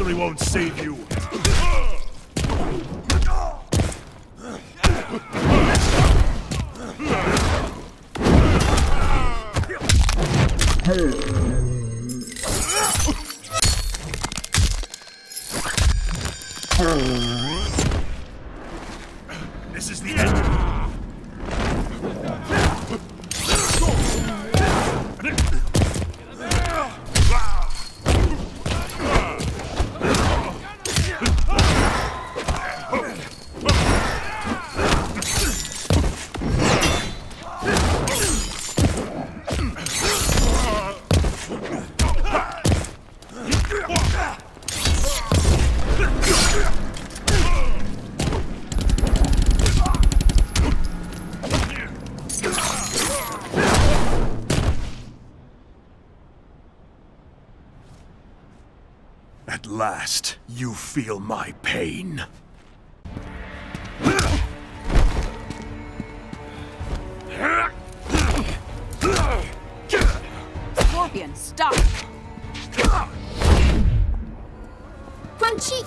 surely won't save you. This is the end. At last, you feel my pain. Scorpion, stop! Quan Chi!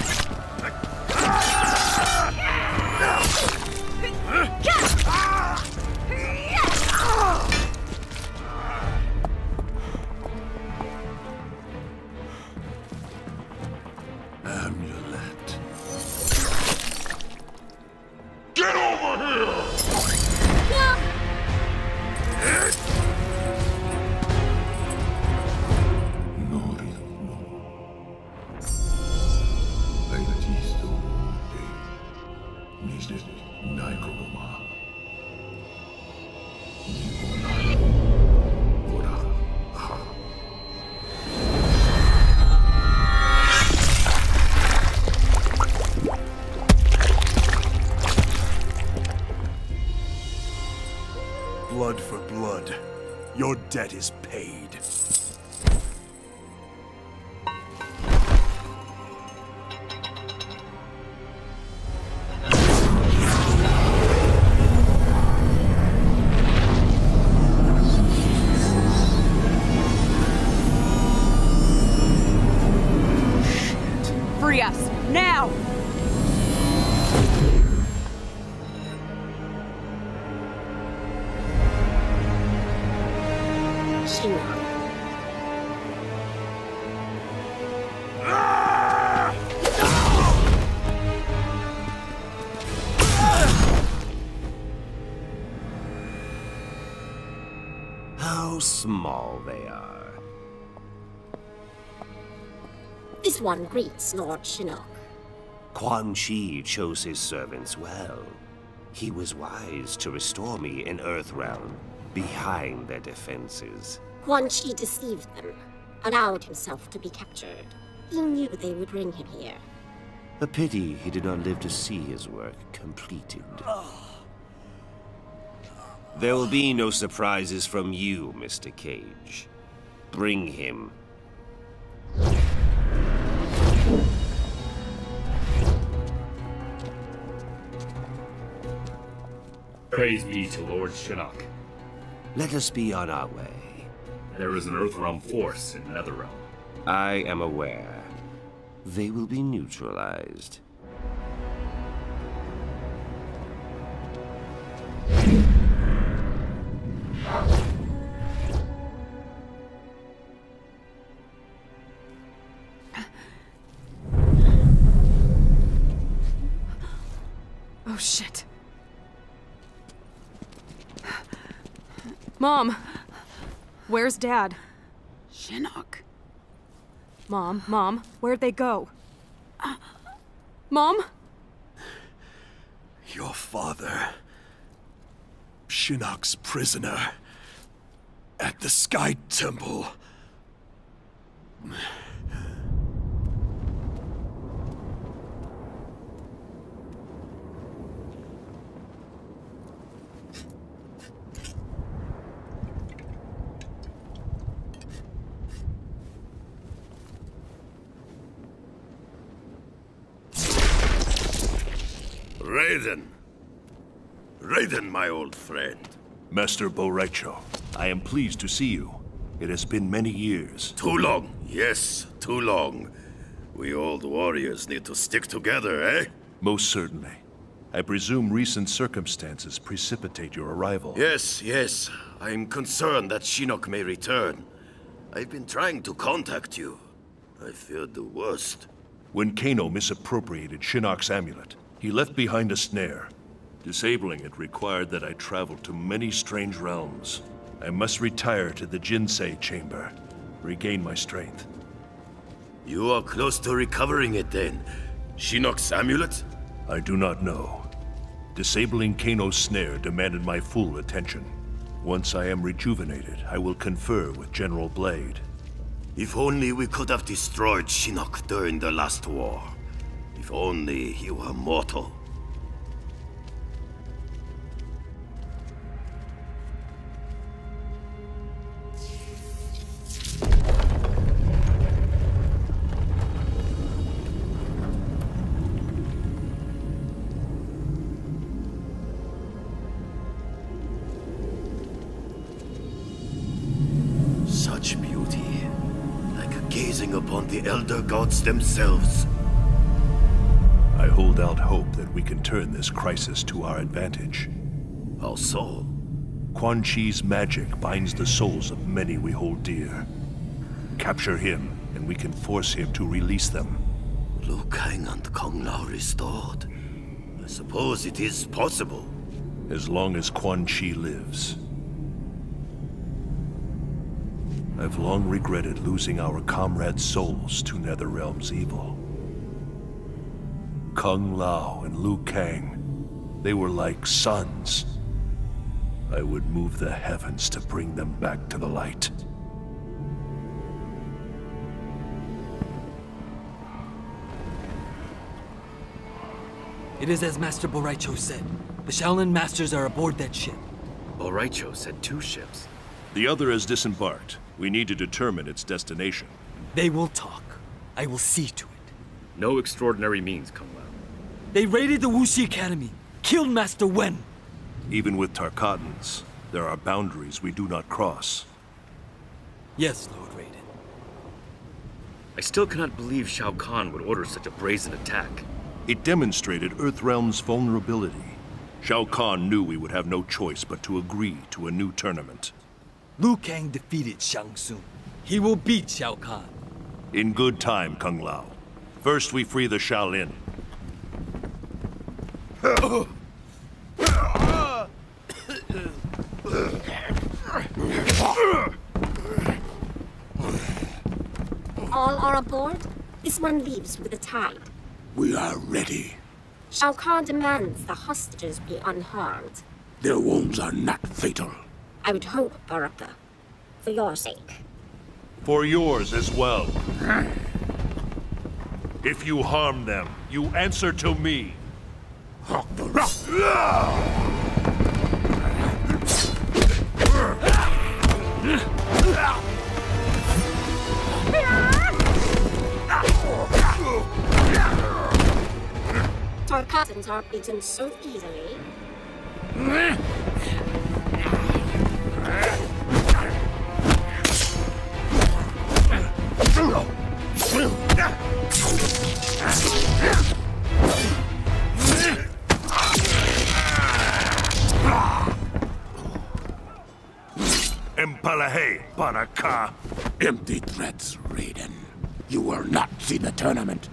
Amulet. Get over here! Blood for blood. Your debt is paid. Free us, now! Shinnok. How small they are. This one greets Lord Shinnok. Quan Chi chose his servants well. He was wise to restore me in Earthrealm, behind their defenses. Quan Chi deceived them, allowed himself to be captured. He knew they would bring him here. A pity he did not live to see his work completed. There will be no surprises from you, Mr. Cage. Bring him. Praise be to Lord Shinnok. Let us be on our way. There is an Earthrealm force in Netherrealm. I am aware. They will be neutralized. Oh, shit. Mom! Where's Dad? Shinnok. Mom, where'd they go? Mom? Your father. Shinnok's prisoner. At the Sky Temple. Raiden. Raiden, my old friend. Master Borecho, I am pleased to see you. It has been many years. Too long, yes, too long. We old warriors need to stick together, eh? Most certainly. I presume recent circumstances precipitate your arrival. Yes. I'm concerned that Shinnok may return. I've been trying to contact you. I feared the worst. When Kano misappropriated Shinnok's amulet, he left behind a snare. Disabling it required that I travel to many strange realms. I must retire to the Jinsei chamber, regain my strength. You are close to recovering it then. Shinnok's amulet? I do not know. Disabling Kano's snare demanded my full attention. Once I am rejuvenated, I will confer with General Blade. If only we could have destroyed Shinnok during the last war. If only he were mortal. Such beauty, like gazing upon the Elder Gods themselves. I hold out hope that we can turn this crisis to our advantage. How so? Quan Chi's magic binds the souls of many we hold dear. Capture him, and we can force him to release them. Liu Kang and Kung Lao restored. I suppose it is possible. As long as Quan Chi lives. I've long regretted losing our comrades' souls to Netherrealm's evil. Kung Lao and Liu Kang, they were like sons. I would move the heavens to bring them back to the light. It is as Master Bo' Rai Cho said. The Shaolin Masters are aboard that ship. Bo' Rai Cho said 2 ships. The other has disembarked. We need to determine its destination. They will talk. I will see to it. No extraordinary means, Kung Lao. They raided the Wuxi Academy, killed Master Wen. Even with Tarkatans, there are boundaries we do not cross. Yes, Lord Raiden. I still cannot believe Shao Kahn would order such a brazen attack. It demonstrated Earthrealm's vulnerability. Shao Kahn knew we would have no choice but to agree to a new tournament. Liu Kang defeated Shang Tsung. He will beat Shao Kahn. In good time, Kung Lao. First we free the Shaolin. All are aboard? This one leaves with the tide. We are ready. Shao Kahn demands the hostages be unharmed. Their wounds are not fatal. I would hope, Baraka. For your sake. For yours as well. If you harm them, you answer to me. Tarkatans are beaten so easily. Empalahe, Baraka. Empty threats, Raiden. You will not see the tournament.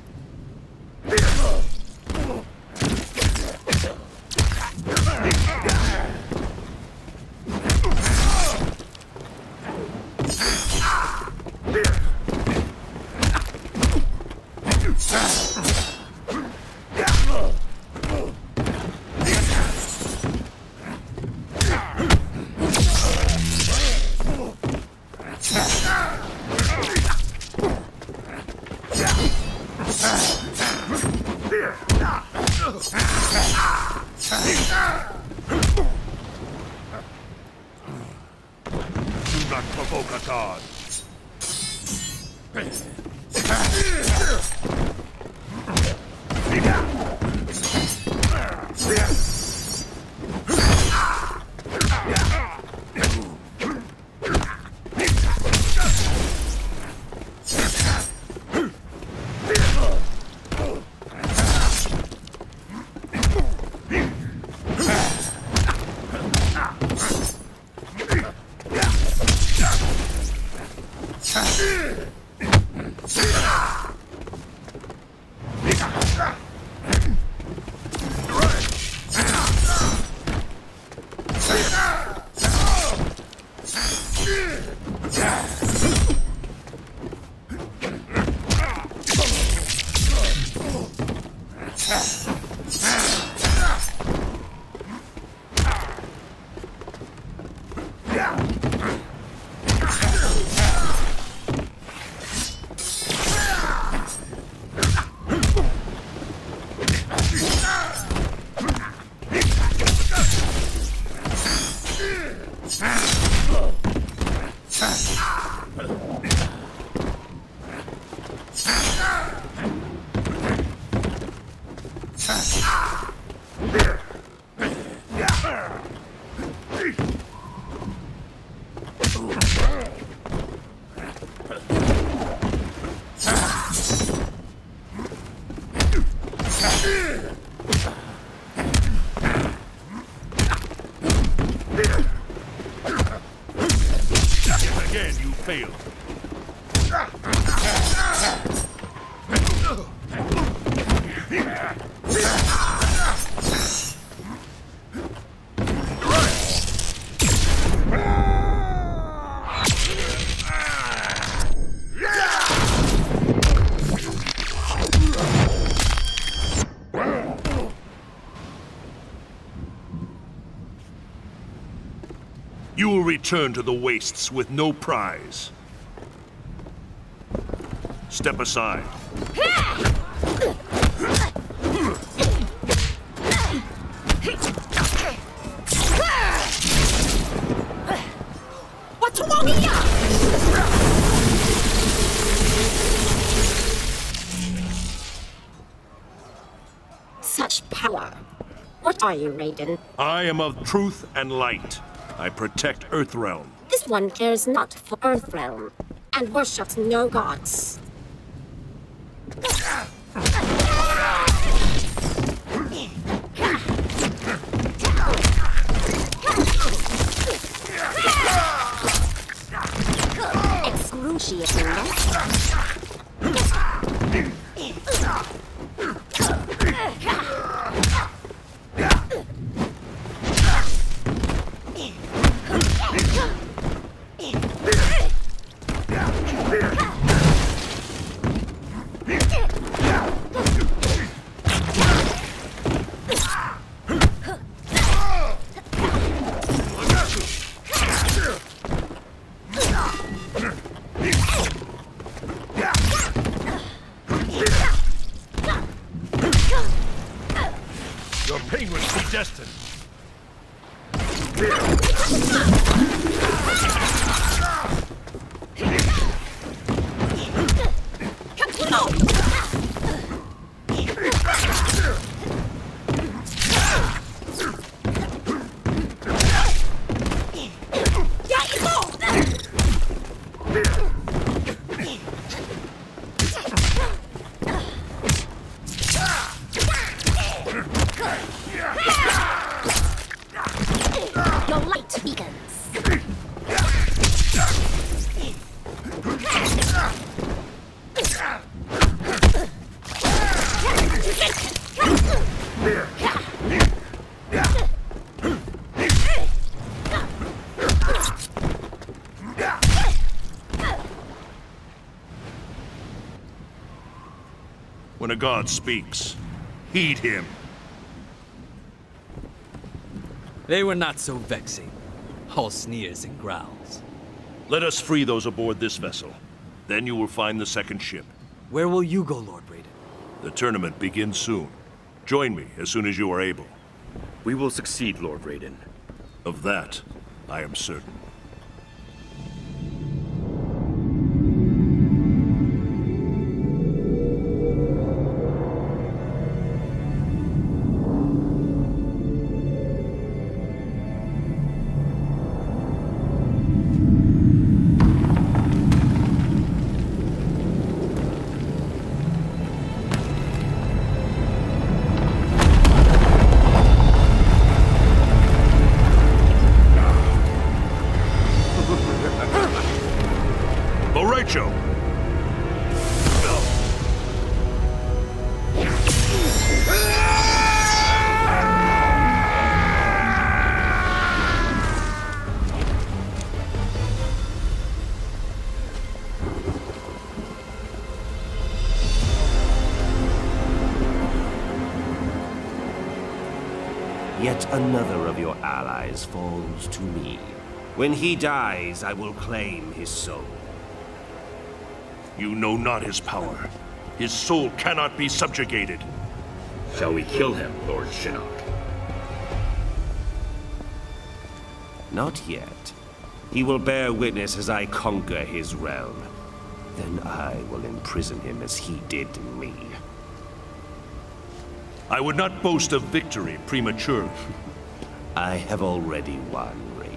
Do not provoke a god. Again, you failed. You will return to the wastes with no prize. Step aside. What's wrong here? Such power. What are you, Raiden? I am of truth and light. I protect Earthrealm. This one cares not for Earthrealm, and worships no gods. Excruciating, Your pain was predestined. Your light beacons. When a god speaks, heed him. They were not so vexing. All sneers and growls. Let us free those aboard this vessel. Then you will find the second ship. Where will you go, Lord Raiden? The tournament begins soon. Join me as soon as you are able. We will succeed, Lord Raiden. Of that, I am certain. Borracho! Yet another of your allies falls to me. When he dies, I will claim his soul. You know not his power. His soul cannot be subjugated. Shall we kill him, Lord Shinnok? Not yet. He will bear witness as I conquer his realm. Then I will imprison him as he did me. I would not boast of victory prematurely. I have already won, Raiden.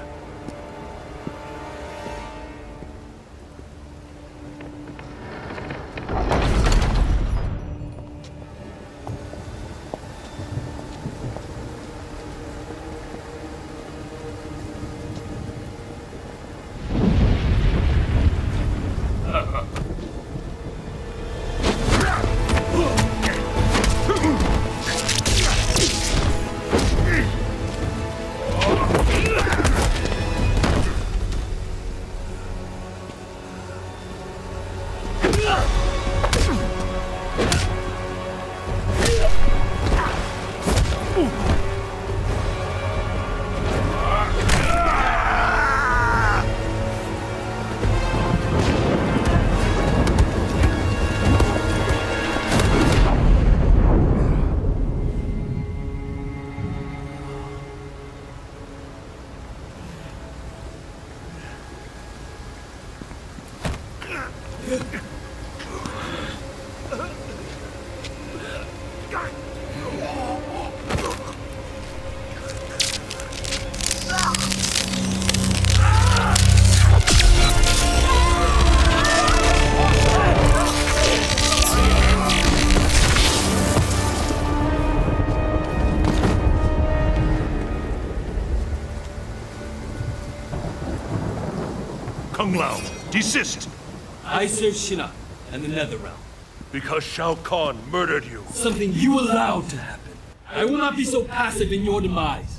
Kung Lao, desist! I serve Shinnok and the Netherrealm. Because Shao Kahn murdered you. Something you allowed to happen. I will not be so passive in your demise.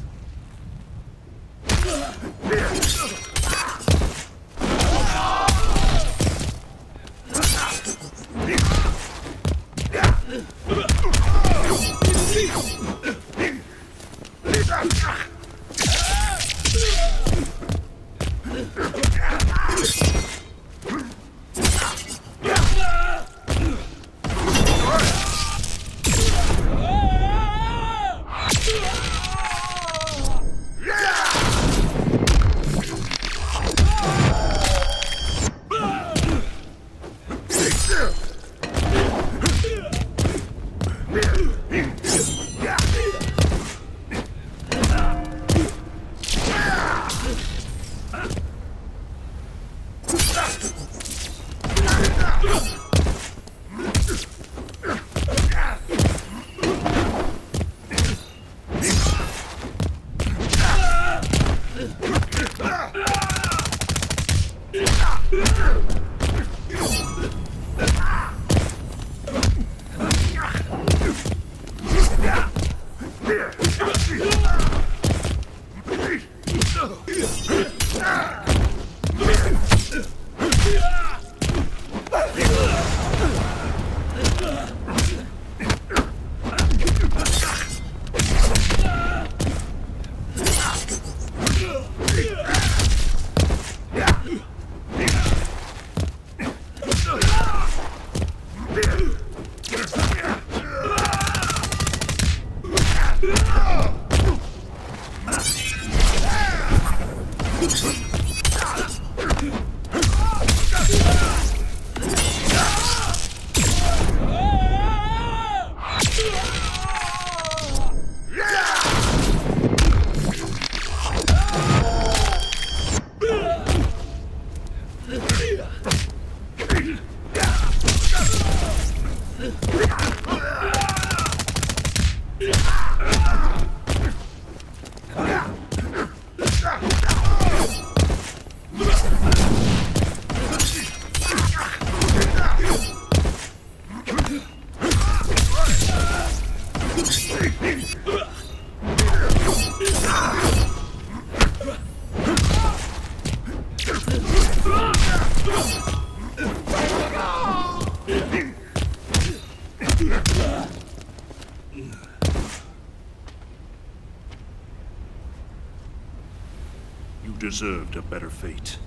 You deserved a better fate.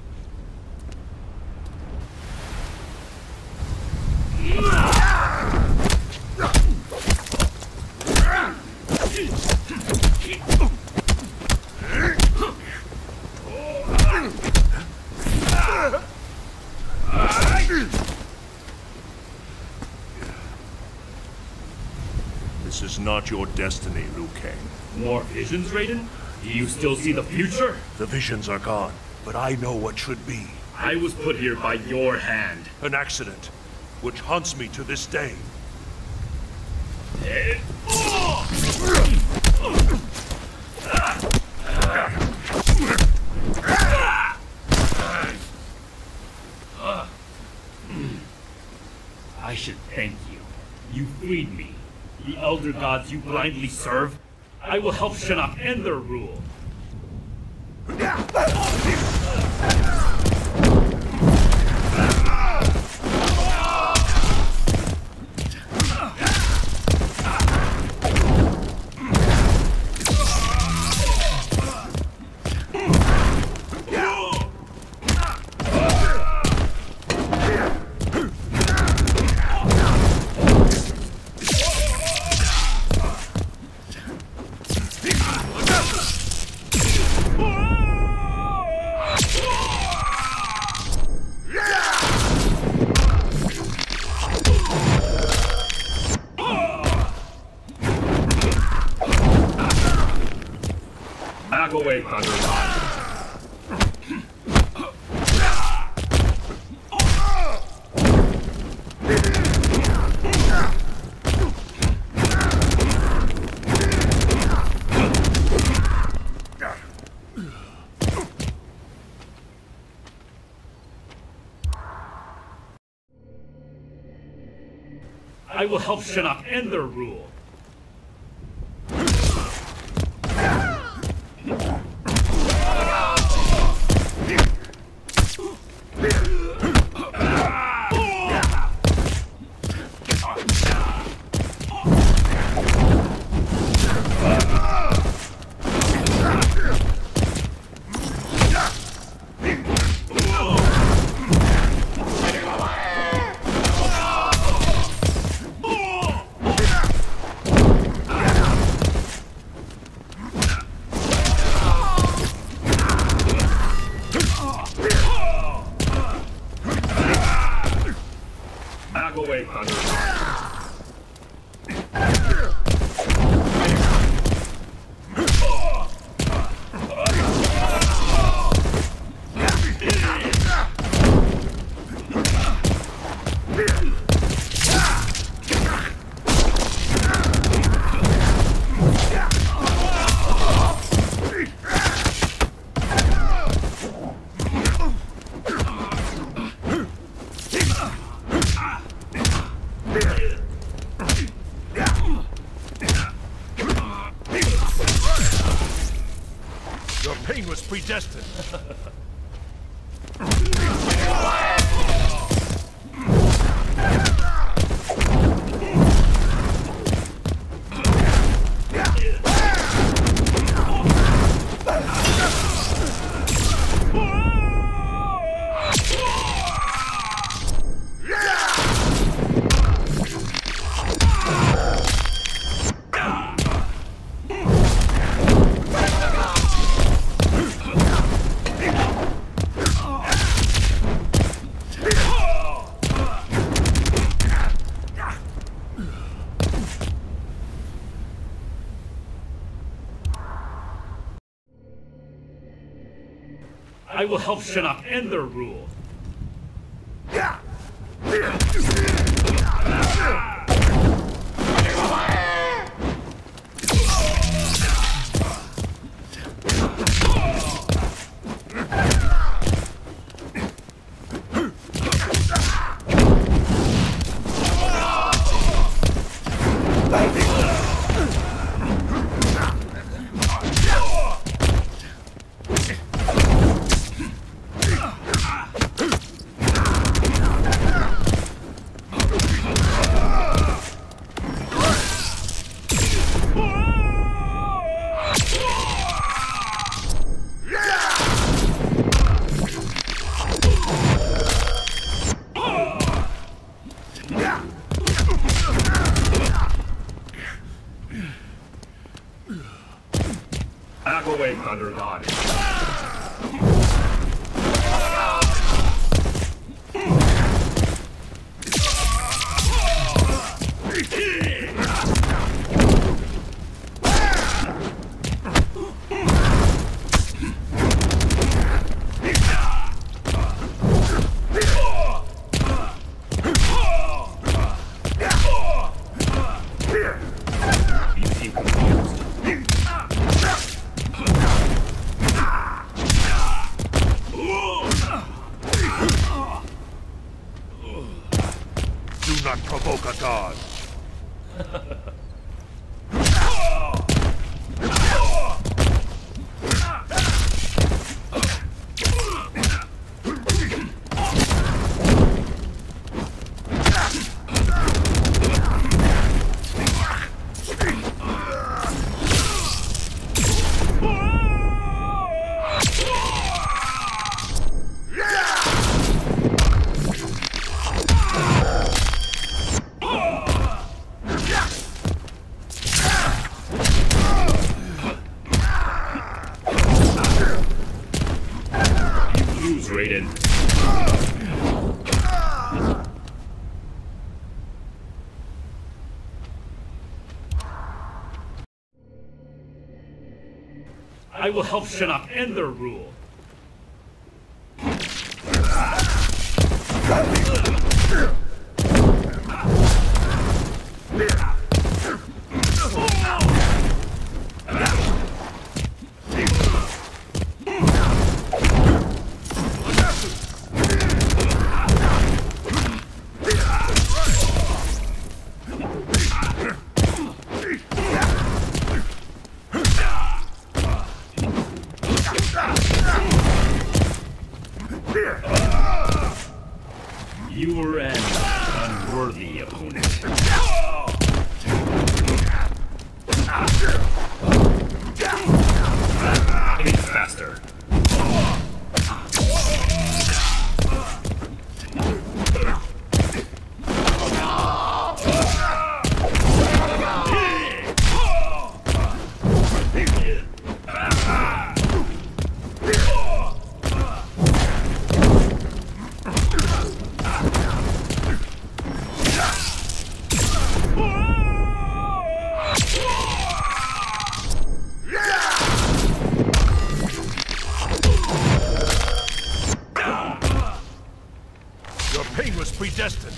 This is not your destiny, Liu Kang. More visions, Raiden? Do you still see the future? The visions are gone, but I know what should be. I was put here by your hand. An accident, which haunts me to this day. I should thank you. You freed me. The Elder Gods you blindly serve, I will help Shinnok end their rule. Back away, Thunder God. I will help Shinnok end their rule. Back away, Thunder God. Your pain was predestined. I will help Shinnok end their rule. Back away, Thunder God. Bo-Katan! Raiden. I will help Shinnok end their rule. You were an unworthy opponent. It's faster. Your pain was predestined.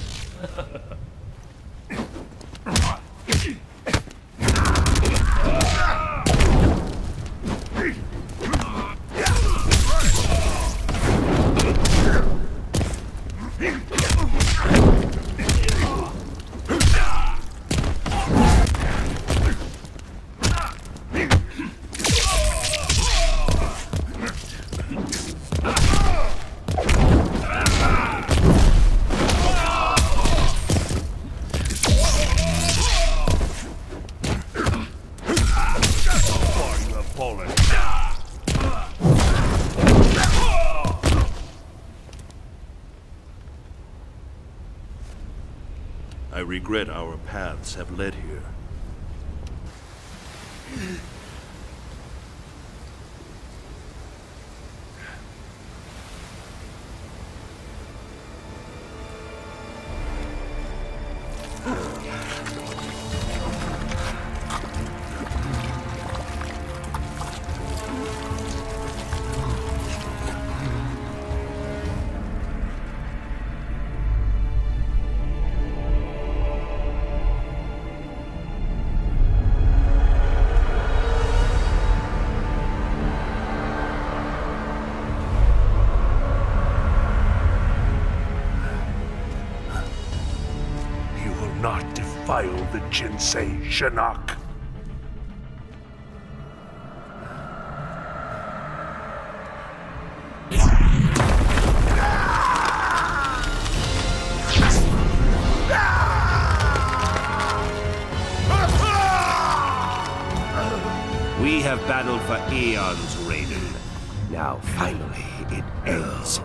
I regret our paths have led here. Not defile the Jinsei, Shinnok. We have battled for eons, Raiden. Now, finally, it ends.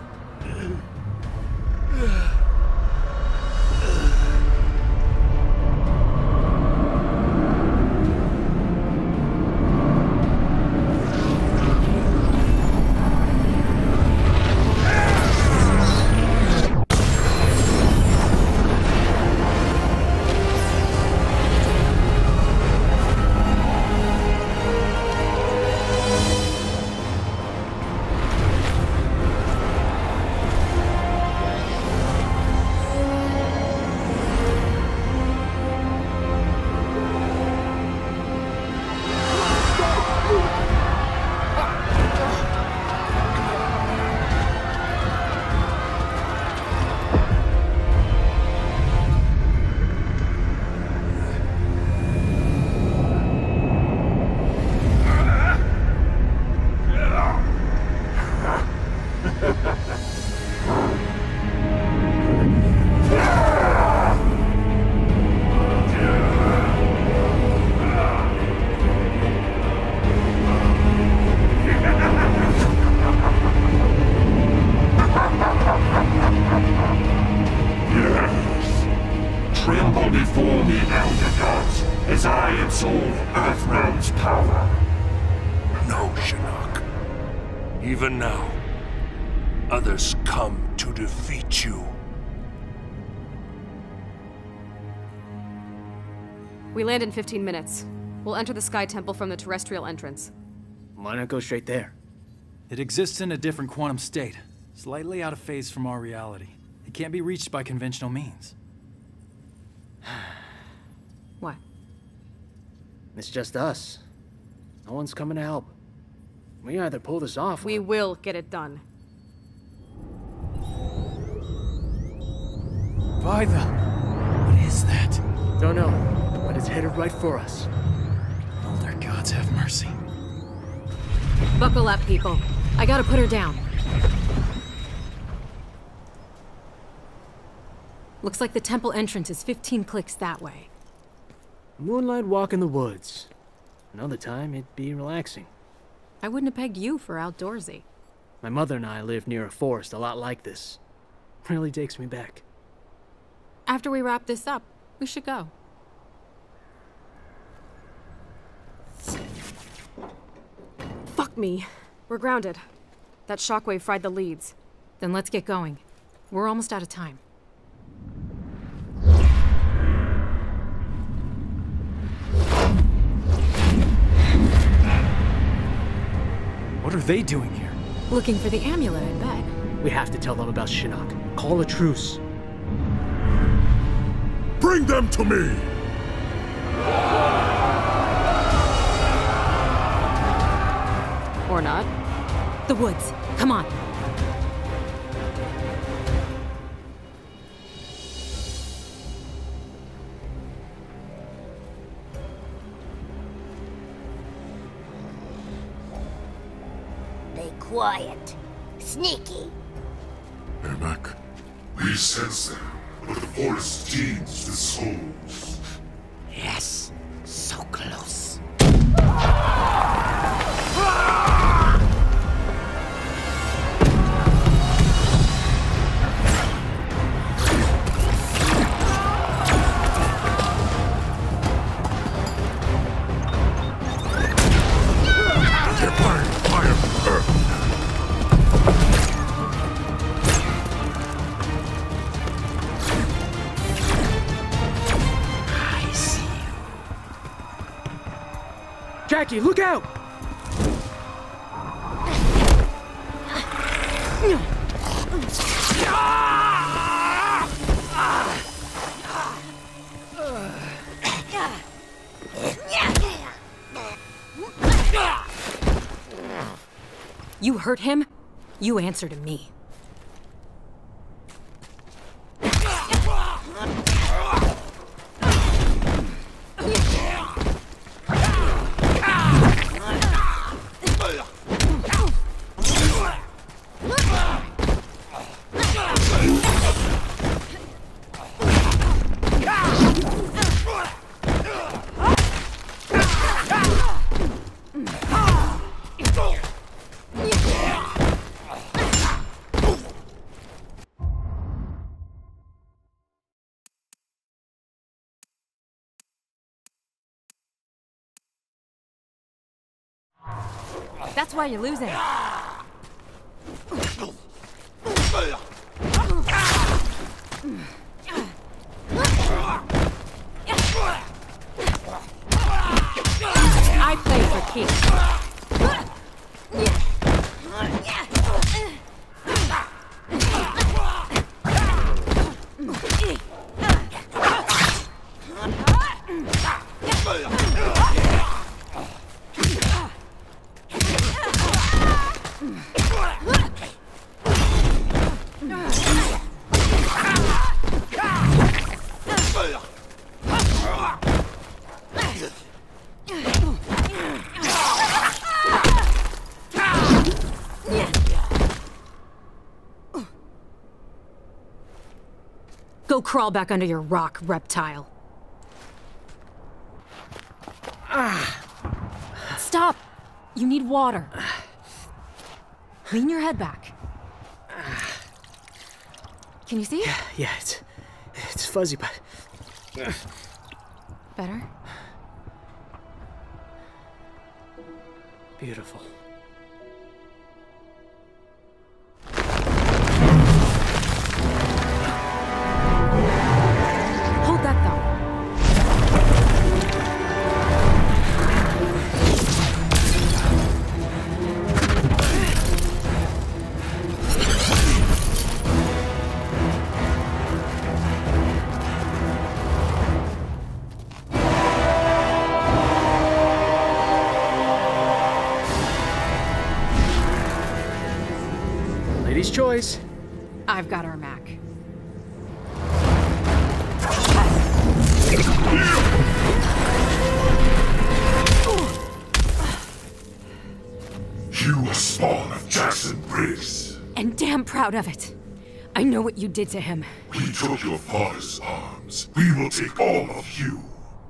Elder Gods as I absorb Earthrealm's power. No, Shinnok. Even now, others come to defeat you. We land in 15 minutes. We'll enter the Sky Temple from the terrestrial entrance. Why not go straight there? It exists in a different quantum state, slightly out of phase from our reality. It can't be reached by conventional means. What? It's just us. No one's coming to help. We either pull this off We will get it done. By the... What is that? Don't know, but it's headed right for us. Elder Gods have mercy. Buckle up, people. I gotta put her down. Looks like the temple entrance is 15 clicks that way. Moonlight walk in the woods. Another time, it'd be relaxing. I wouldn't have pegged you for outdoorsy. My mother and I lived near a forest a lot like this. Really takes me back. After we wrap this up, we should go. Fuck me. We're grounded. That shockwave fried the leads. Then let's get going. We're almost out of time. What are they doing here? Looking for the amulet, I bet. We have to tell them about Shinnok. Call a truce. Bring them to me! Or not. The woods. Come on. Be quiet. Sneaky. Ermac, we sense them, but the forest teems with souls. Yes, so close. Jackie, look out! You hurt him? You answer to me. That's why you're losing. I play for keeps. Go crawl back under your rock, reptile. Stop! You need water. Lean your head back. Can you see? Yeah, it's fuzzy, but... Better? Beautiful. Hold that thumb. Lady's choice. I've got our Mac. You are spawn of Jackson Briggs. And damn proud of it. I know what you did to him. We took your father's arms. We will take all of you.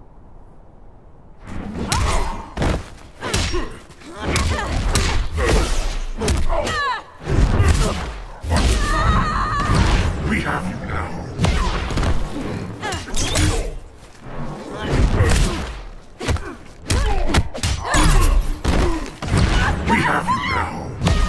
We have you now. We have you now.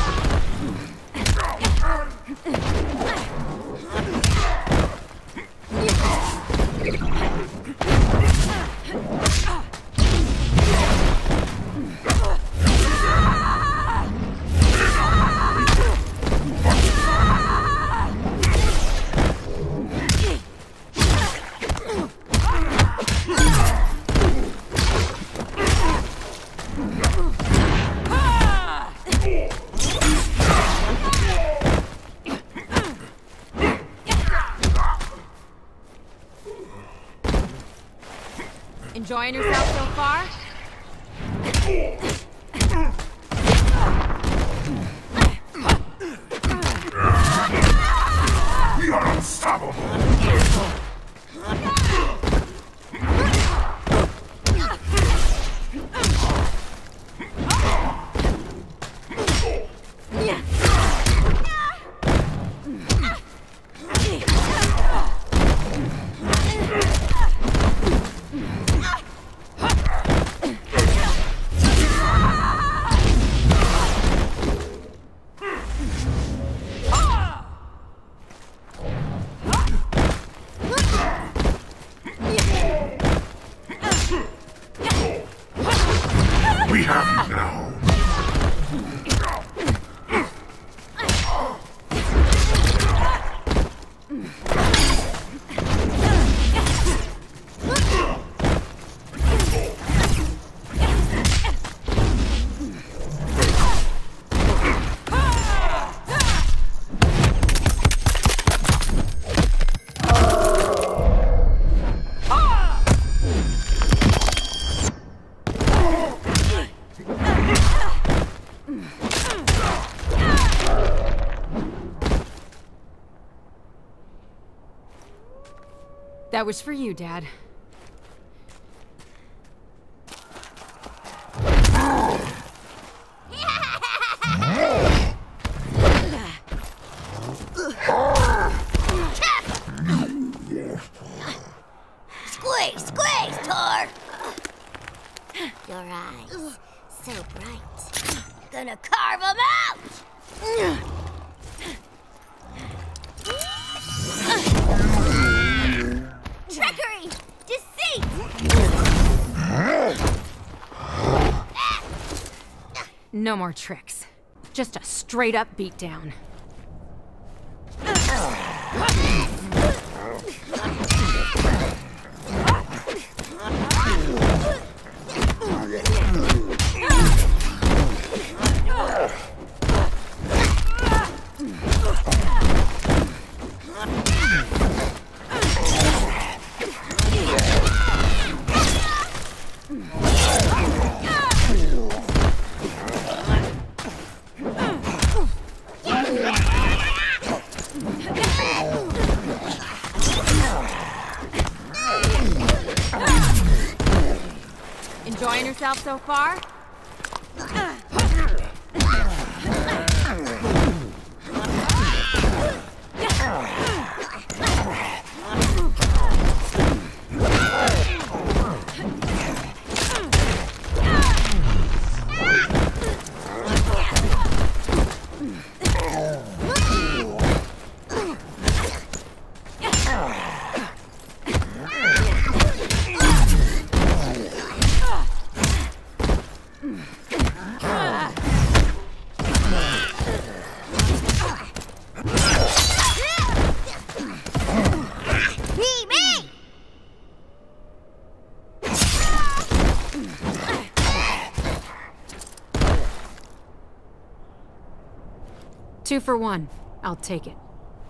Enjoying yourself so far? We are unstoppable. We have you now. That was for you, Dad. Squeeze, squeeze, Tor! Your eyes, so bright. Gonna carve them out! Trickery! Deceit! No more tricks. Just a straight-up beatdown. Enjoying yourself so far? 2 for 1. I'll take it.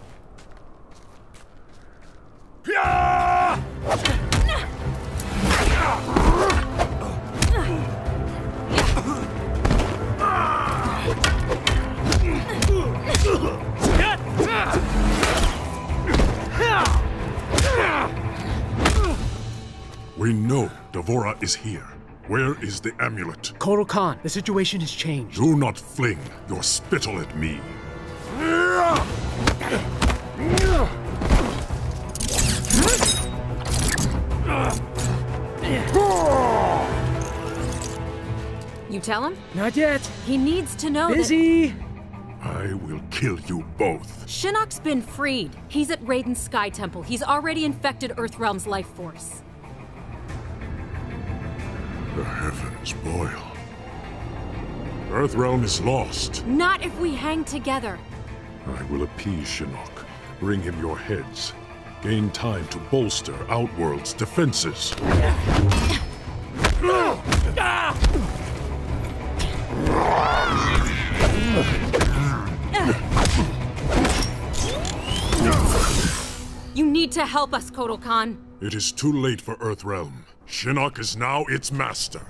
We know D'Vorah is here. Where is the amulet? Kotal Khan, the situation has changed. Do not fling your spittle at me. You tell him? Not yet. He needs to know Busy! I will kill you both. Shinnok's been freed. He's at Raiden's Sky Temple. He's already infected Earthrealm's life force. The heavens boil. Earthrealm is lost. Not if we hang together. I will appease Shinnok. Bring him your heads. Gain time to bolster Outworld's defenses. You need to help us, Kotal Khan. It is too late for Earthrealm. Shinnok is now its master.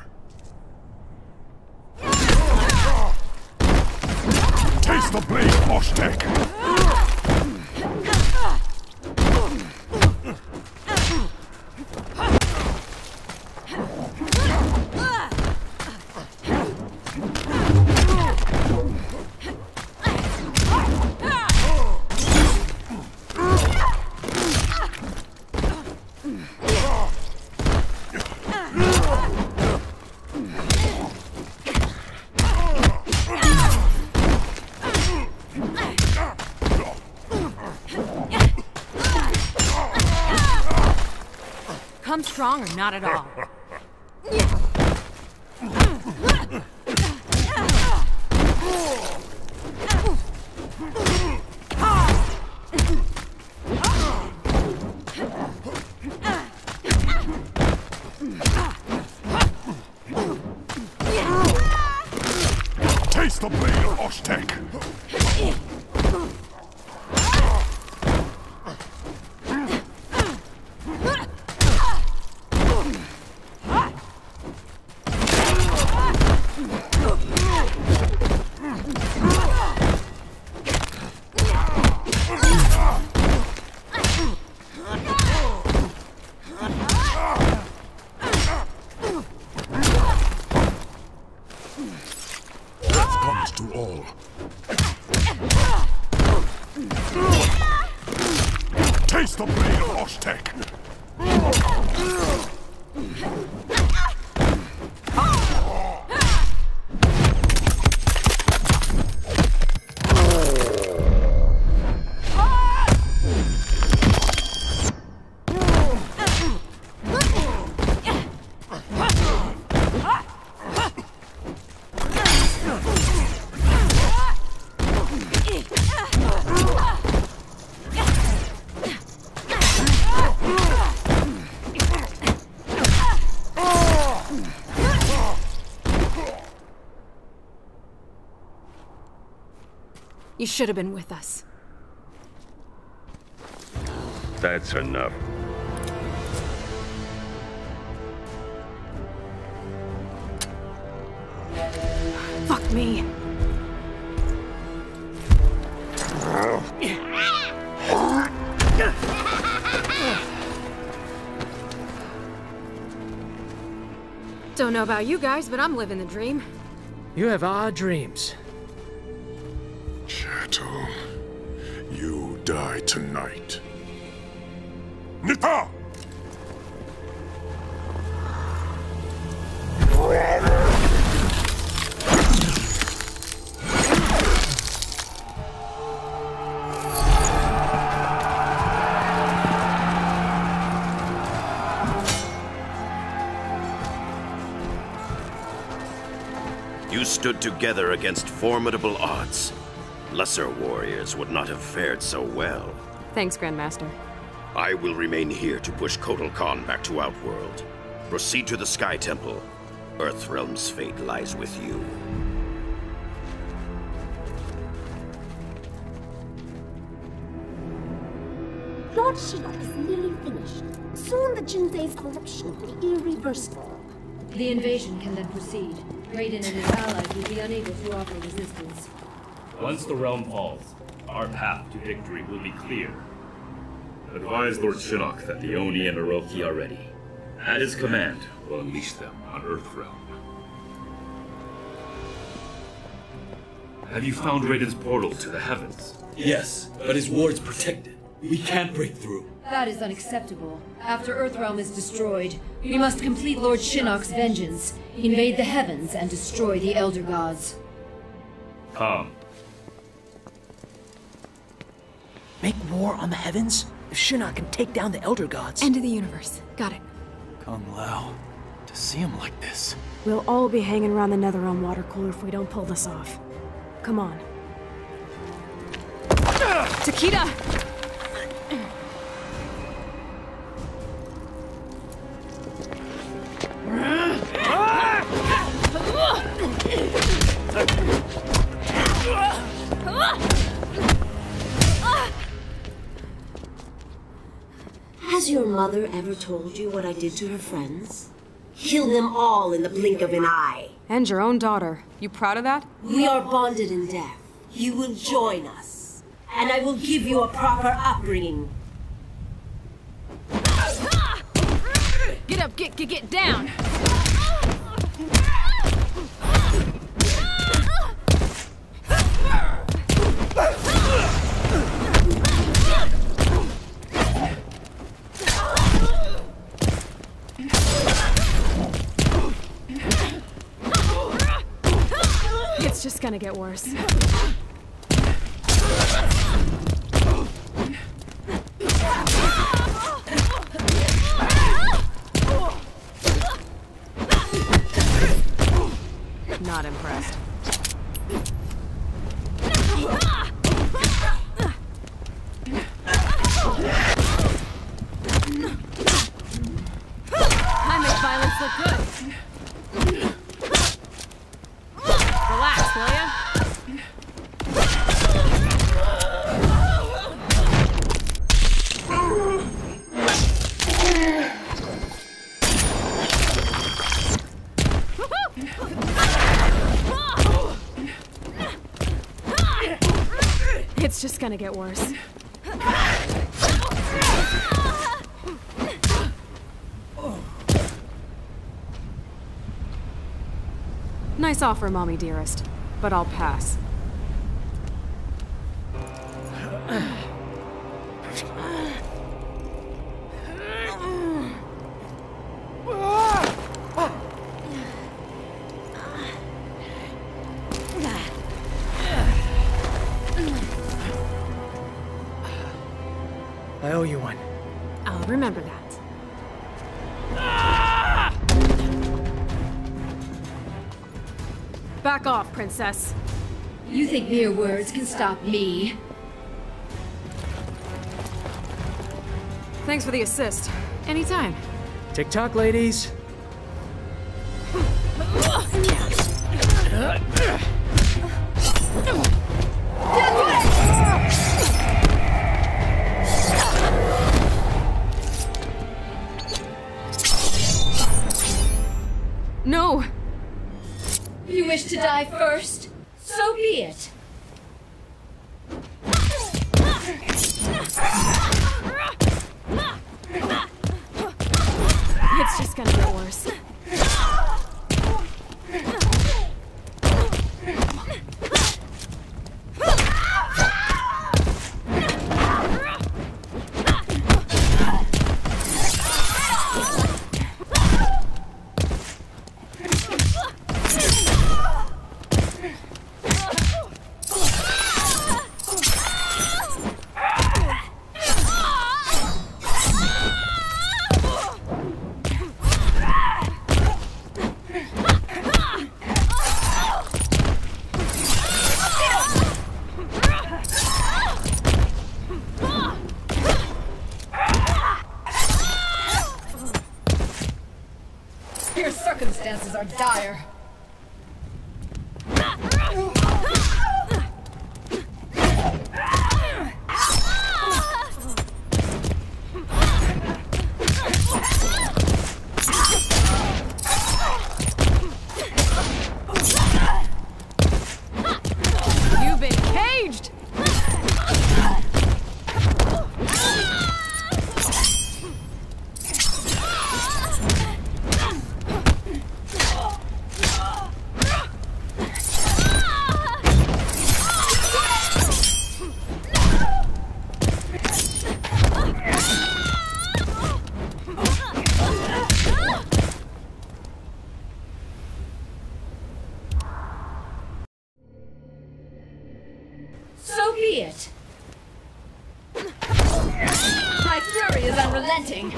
Taste the blade, Oshtek! Come strong or not at all. Taste the blade of Oshtek! To all. Taste the blade of Oshtek! You should have been with us. That's enough. Fuck me. Don't know about you guys, but I'm living the dream. You have odd dreams. Chattel, you die tonight. Nita! You stood together against formidable odds. Lesser warriors would not have fared so well. Thanks, Grandmaster. I will remain here to push Kotal Khan back to Outworld. Proceed to the Sky Temple. Earthrealm's fate lies with you. Lord Shinnok is nearly finished. Soon the Jinsei's corruption will be irreversible. The invasion can then proceed. Raiden and his allies will be unable to offer resistance. Once the realm falls, our path to victory will be clear. Advise Lord Shinnok that the Oni and Orochi are ready. At his command, we'll unleash them on Earthrealm. Have you found Raiden's portal to the heavens? Yes, but his ward's protected. We can't break through. That is unacceptable. After Earthrealm is destroyed, we must complete Lord Shinnok's vengeance, invade the heavens, and destroy the Elder Gods. Come. Make war on the heavens? If Shinnok can take down the Elder Gods... End of the universe. Got it. Kung Lao. To see him like this... We'll all be hanging around the Netherrealm water cooler if we don't pull this off. Come on. Takeda! Has your mother ever told you what I did to her friends? Killed them all in the blink of an eye. And your own daughter. You proud of that? We are bonded in death. You will join us. And I will give you a proper upbringing. Get up, get down! It's just gonna get worse. Not impressed. I make violence look good. Relax, will ya? It's just gonna get worse. Nice offer, Mommy dearest, but I'll pass. I owe you one. I'll remember that. Back off, princess. You think mere words can stop me? Thanks for the assist. Anytime. TikTok, ladies. No! You wish to die first? So be it. It's just gonna get worse. Your circumstances are dire. be it. My fury is unrelenting.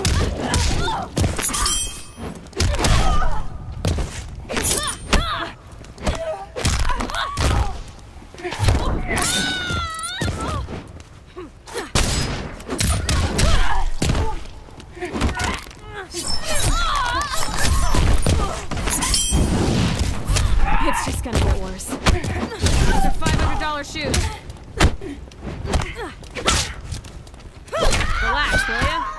It's just gonna get worse. These are $500 shoes. Relax, will ya?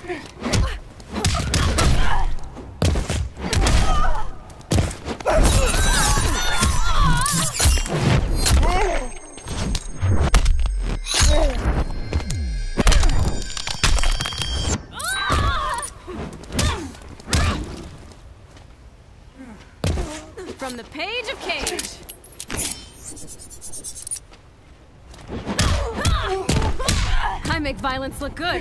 From the page of Cage. I make violence look good.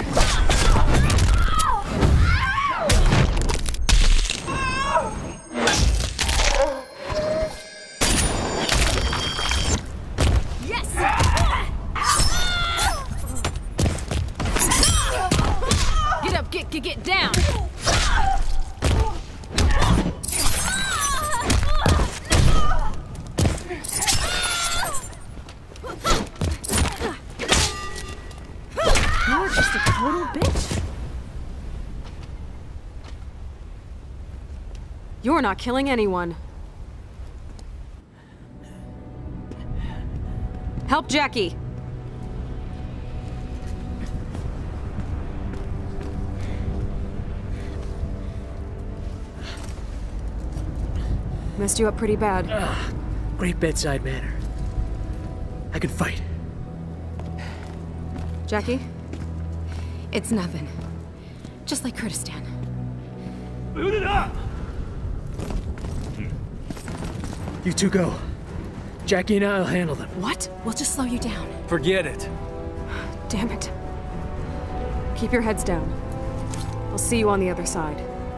Yes! Get up, get down! You're just a total bitch. You're not killing anyone. Help Jackie. Messed you up pretty bad. Great bedside manner. I can fight. Jackie? It's nothing. Just like Kurdistan. Boot it up! You two go. Jackie and I'll handle them. What? We'll just slow you down. Forget it. Damn it. Keep your heads down. I'll see you on the other side.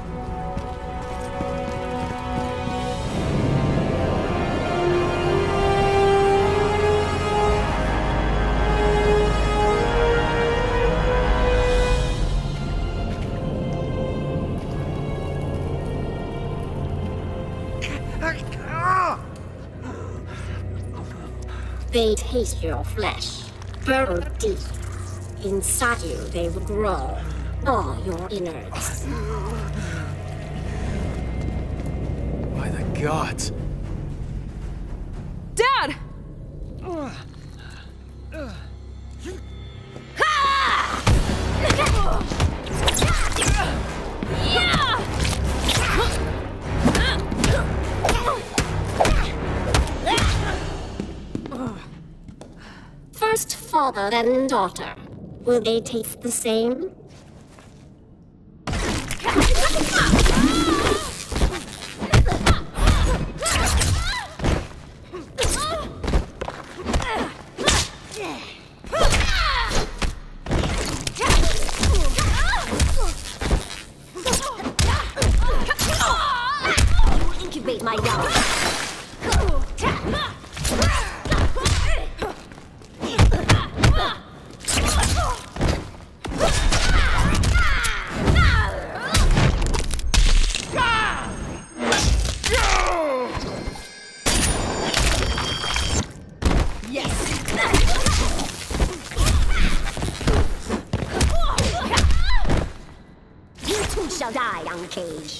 They taste your flesh, burrow deep. Inside you, they will grow, all your innards. By the gods. Dad! First father, then daughter. Will they taste the same? Incubate my young. Shall die, young Cage.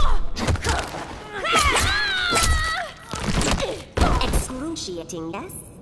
Excruciating, yes?